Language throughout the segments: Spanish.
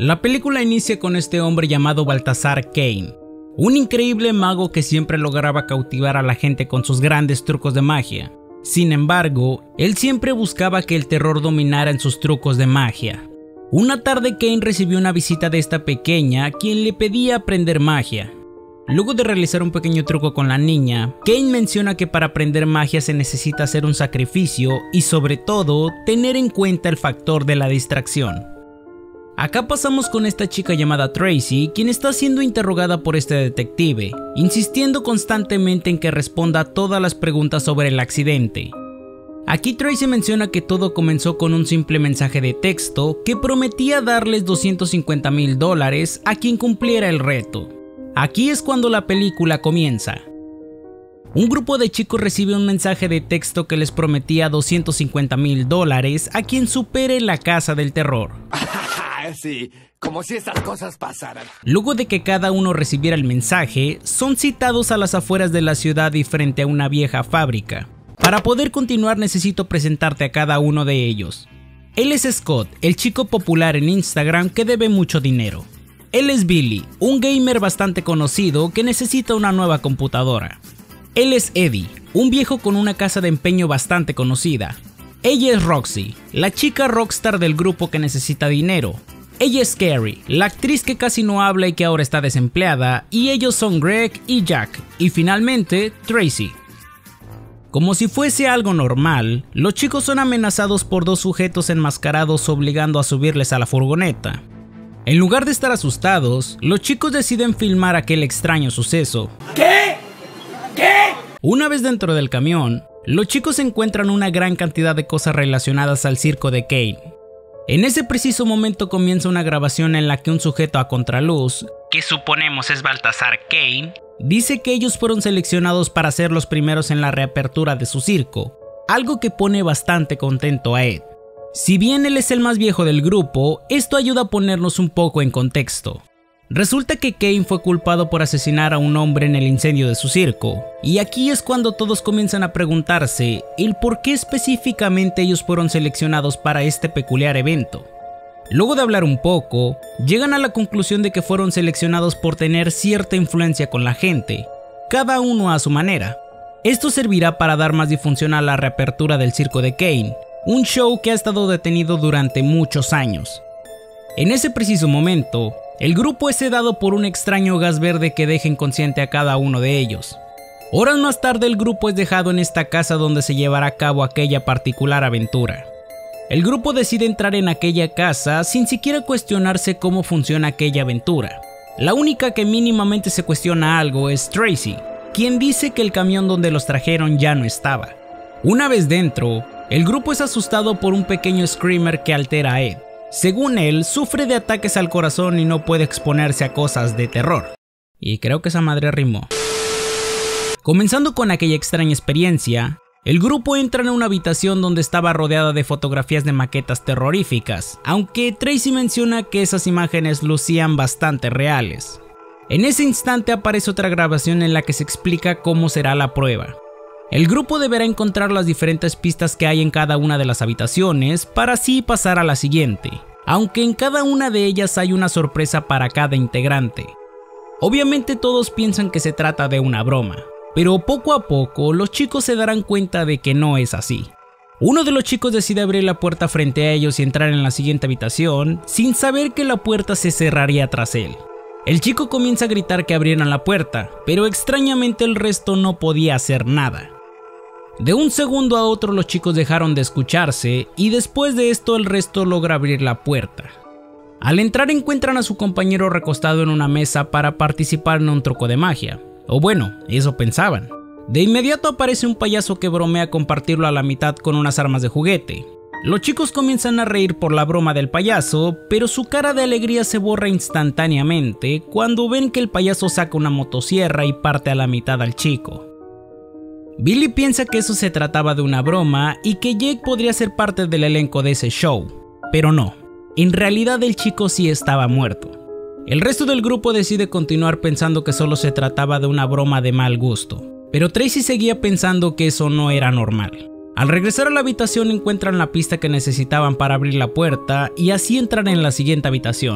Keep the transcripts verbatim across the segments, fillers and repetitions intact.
La película inicia con este hombre llamado Balthazar Kane, un increíble mago que siempre lograba cautivar a la gente con sus grandes trucos de magia. Sin embargo, él siempre buscaba que el terror dominara en sus trucos de magia. Una tarde Kane recibió una visita de esta pequeña, quien le pedía aprender magia. Luego de realizar un pequeño truco con la niña, Kane menciona que para aprender magia se necesita hacer un sacrificio y sobre todo tener en cuenta el factor de la distracción. Acá pasamos con esta chica llamada Tracy, quien está siendo interrogada por este detective, insistiendo constantemente en que responda a todas las preguntas sobre el accidente. Aquí Tracy menciona que todo comenzó con un simple mensaje de texto que prometía darles doscientos cincuenta mil dólares a quien cumpliera el reto. Aquí es cuando la película comienza. Un grupo de chicos recibe un mensaje de texto que les prometía doscientos cincuenta mil dólares a quien supere la casa del terror. Sí, como si esas cosas pasaran. Luego de que cada uno recibiera el mensaje, son citados a las afueras de la ciudad y frente a una vieja fábrica. Para poder continuar necesito presentarte a cada uno de ellos. Él es Scott, el chico popular en Instagram que debe mucho dinero. Él es Billy, un gamer bastante conocido que necesita una nueva computadora. Él es Eddie, un viejo con una casa de empeño bastante conocida. Ella es Roxy, la chica rockstar del grupo que necesita dinero. Ella es Carrie, la actriz que casi no habla y que ahora está desempleada, y ellos son Greg y Jack, y finalmente Tracy. Como si fuese algo normal, los chicos son amenazados por dos sujetos enmascarados obligando a subirles a la furgoneta. En lugar de estar asustados, los chicos deciden filmar aquel extraño suceso. ¿Qué? ¿Qué? Una vez dentro del camión, los chicos encuentran una gran cantidad de cosas relacionadas al circo de Kane. En ese preciso momento comienza una grabación en la que un sujeto a contraluz, que suponemos es Balthazar Kane, dice que ellos fueron seleccionados para ser los primeros en la reapertura de su circo, algo que pone bastante contento a Ed. Si bien él es el más viejo del grupo, esto ayuda a ponernos un poco en contexto. Resulta que Kane fue culpado por asesinar a un hombre en el incendio de su circo, y aquí es cuando todos comienzan a preguntarse el por qué específicamente ellos fueron seleccionados para este peculiar evento. Luego de hablar un poco, llegan a la conclusión de que fueron seleccionados por tener cierta influencia con la gente, cada uno a su manera. Esto servirá para dar más difusión a la reapertura del circo de Kane, un show que ha estado detenido durante muchos años. En ese preciso momento, el grupo es sedado por un extraño gas verde que deja inconsciente a cada uno de ellos. Horas más tarde el grupo es dejado en esta casa donde se llevará a cabo aquella particular aventura. El grupo decide entrar en aquella casa sin siquiera cuestionarse cómo funciona aquella aventura. La única que mínimamente se cuestiona algo es Tracy, quien dice que el camión donde los trajeron ya no estaba. Una vez dentro, el grupo es asustado por un pequeño screamer que altera a Ed. Según él, sufre de ataques al corazón y no puede exponerse a cosas de terror. Y creo que esa madre rimó. Comenzando con aquella extraña experiencia, el grupo entra en una habitación donde estaba rodeada de fotografías de maquetas terroríficas, aunque Tracy menciona que esas imágenes lucían bastante reales. En ese instante aparece otra grabación en la que se explica cómo será la prueba. El grupo deberá encontrar las diferentes pistas que hay en cada una de las habitaciones para así pasar a la siguiente, aunque en cada una de ellas hay una sorpresa para cada integrante. Obviamente todos piensan que se trata de una broma, pero poco a poco los chicos se darán cuenta de que no es así. Uno de los chicos decide abrir la puerta frente a ellos y entrar en la siguiente habitación sin saber que la puerta se cerraría tras él. El chico comienza a gritar que abrieran la puerta, pero extrañamente el resto no podía hacer nada. De un segundo a otro los chicos dejaron de escucharse y después de esto el resto logra abrir la puerta. Al entrar encuentran a su compañero recostado en una mesa para participar en un truco de magia, o bueno, eso pensaban. De inmediato aparece un payaso que bromea compartirlo a la mitad con unas armas de juguete. Los chicos comienzan a reír por la broma del payaso, pero su cara de alegría se borra instantáneamente cuando ven que el payaso saca una motosierra y parte a la mitad al chico. Billy piensa que eso se trataba de una broma y que Jake podría ser parte del elenco de ese show, pero no, en realidad el chico sí estaba muerto. El resto del grupo decide continuar pensando que solo se trataba de una broma de mal gusto, pero Tracy seguía pensando que eso no era normal. Al regresar a la habitación encuentran la pista que necesitaban para abrir la puerta y así entran en la siguiente habitación.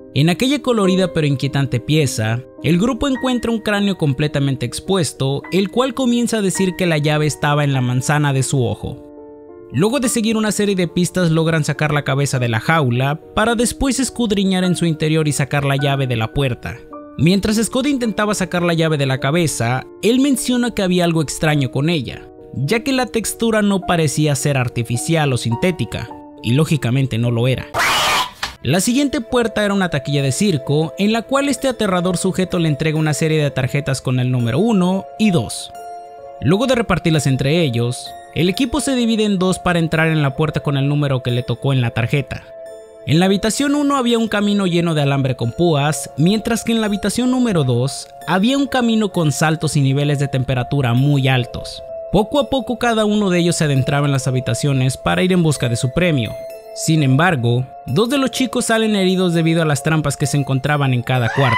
En aquella colorida pero inquietante pieza, el grupo encuentra un cráneo completamente expuesto, el cual comienza a decir que la llave estaba en la manzana de su ojo. Luego de seguir una serie de pistas logran sacar la cabeza de la jaula, para después escudriñar en su interior y sacar la llave de la puerta. Mientras Scott intentaba sacar la llave de la cabeza, él menciona que había algo extraño con ella, ya que la textura no parecía ser artificial o sintética, y lógicamente no lo era. La siguiente puerta era una taquilla de circo, en la cual este aterrador sujeto le entrega una serie de tarjetas con el número uno y dos. Luego de repartirlas entre ellos, el equipo se divide en dos para entrar en la puerta con el número que le tocó en la tarjeta. En la habitación uno había un camino lleno de alambre con púas, mientras que en la habitación número dos había un camino con saltos y niveles de temperatura muy altos. Poco a poco cada uno de ellos se adentraba en las habitaciones para ir en busca de su premio. Sin embargo, dos de los chicos salen heridos debido a las trampas que se encontraban en cada cuarto.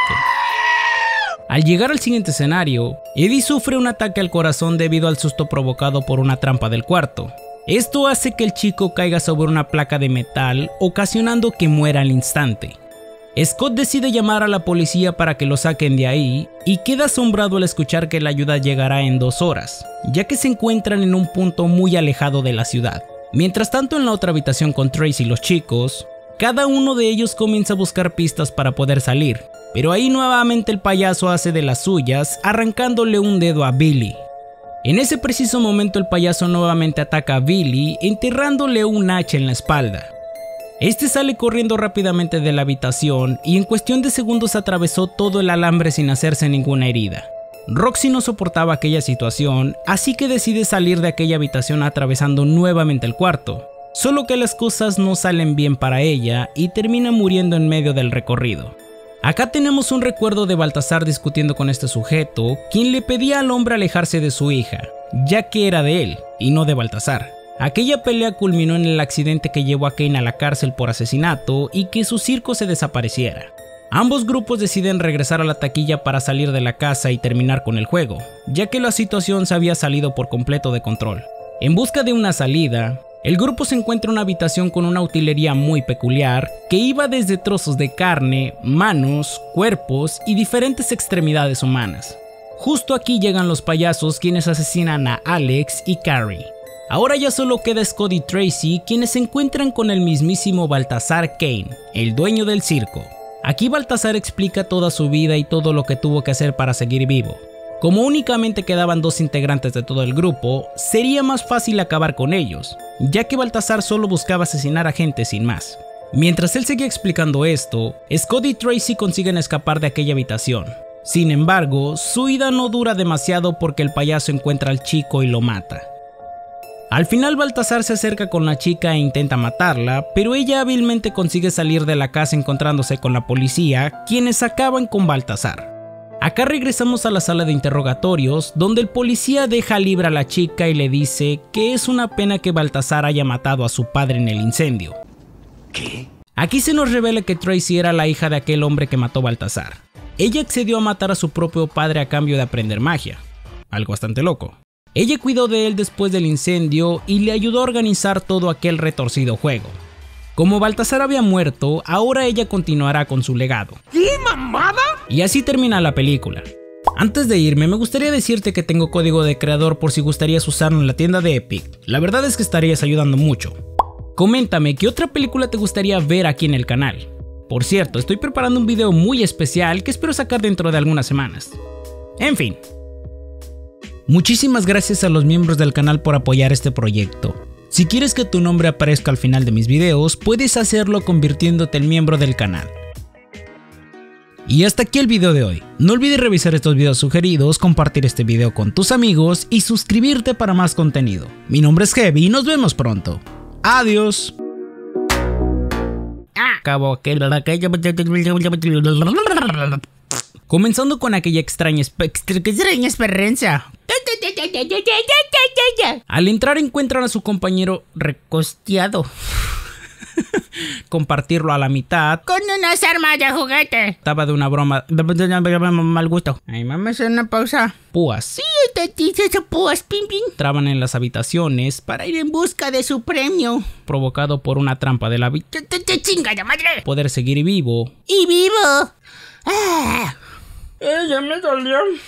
Al llegar al siguiente escenario, Eddie sufre un ataque al corazón debido al susto provocado por una trampa del cuarto. Esto hace que el chico caiga sobre una placa de metal, ocasionando que muera al instante. Scott decide llamar a la policía para que lo saquen de ahí y queda asombrado al escuchar que la ayuda llegará en dos horas, ya que se encuentran en un punto muy alejado de la ciudad. Mientras tanto, en la otra habitación con Tracy y los chicos, cada uno de ellos comienza a buscar pistas para poder salir, pero ahí nuevamente el payaso hace de las suyas, arrancándole un dedo a Billy. En ese preciso momento el payaso nuevamente ataca a Billy, enterrándole un hacha en la espalda. Este sale corriendo rápidamente de la habitación y en cuestión de segundos atravesó todo el alambre sin hacerse ninguna herida. Roxy no soportaba aquella situación, así que decide salir de aquella habitación atravesando nuevamente el cuarto. Solo que las cosas no salen bien para ella y termina muriendo en medio del recorrido. Acá tenemos un recuerdo de Baltasar discutiendo con este sujeto, quien le pedía al hombre alejarse de su hija, ya que era de él y no de Baltasar. Aquella pelea culminó en el accidente que llevó a Kane a la cárcel por asesinato y que su circo se desapareciera. Ambos grupos deciden regresar a la taquilla para salir de la casa y terminar con el juego, ya que la situación se había salido por completo de control. En busca de una salida, el grupo se encuentra en una habitación con una utilería muy peculiar que iba desde trozos de carne, manos, cuerpos y diferentes extremidades humanas. Justo aquí llegan los payasos, quienes asesinan a Alex y Carrie. Ahora ya solo queda Scott y Tracy, quienes se encuentran con el mismísimo Baltasar Kane, el dueño del circo. Aquí Baltasar explica toda su vida y todo lo que tuvo que hacer para seguir vivo. Como únicamente quedaban dos integrantes de todo el grupo, sería más fácil acabar con ellos, ya que Baltasar solo buscaba asesinar a gente sin más. Mientras él seguía explicando esto, Scott y Tracy consiguen escapar de aquella habitación. Sin embargo, su huida no dura demasiado porque el payaso encuentra al chico y lo mata. Al final Baltasar se acerca con la chica e intenta matarla, pero ella hábilmente consigue salir de la casa encontrándose con la policía, quienes acaban con Baltasar. Acá regresamos a la sala de interrogatorios, donde el policía deja libre a la chica y le dice que es una pena que Baltasar haya matado a su padre en el incendio. ¿Qué? Aquí se nos revela que Tracy era la hija de aquel hombre que mató a Baltasar. Ella accedió a matar a su propio padre a cambio de aprender magia, algo bastante loco. Ella cuidó de él después del incendio y le ayudó a organizar todo aquel retorcido juego. Como Baltasar había muerto, ahora ella continuará con su legado. ¿Qué mamada? Y así termina la película. Antes de irme, me gustaría decirte que tengo código de creador por si gustarías usarlo en la tienda de Epic. La verdad es que estarías ayudando mucho. Coméntame qué otra película te gustaría ver aquí en el canal. Por cierto, estoy preparando un video muy especial que espero sacar dentro de algunas semanas. En fin. Muchísimas gracias a los miembros del canal por apoyar este proyecto. Si quieres que tu nombre aparezca al final de mis videos, puedes hacerlo convirtiéndote en miembro del canal. Y hasta aquí el video de hoy. No olvides revisar estos videos sugeridos, compartir este video con tus amigos y suscribirte para más contenido. Mi nombre es Heavy y nos vemos pronto. Adiós. Acabo aquel... Comenzando con aquella extraña, extraña experiencia. Al entrar encuentran a su compañero recosteado. compartirlo a la mitad con unas armas de juguete. Estaba de una broma de mal gusto. Ay, mames, una pausa. Púas. Sí, te dice púas, pim, pim. Entraban en las habitaciones para ir en busca de su premio, provocado por una trampa de la vida. ¡Te chinga de madre! Poder seguir vivo. ¡Y vivo! ¡Ah! ¡Eh, ya me dolió!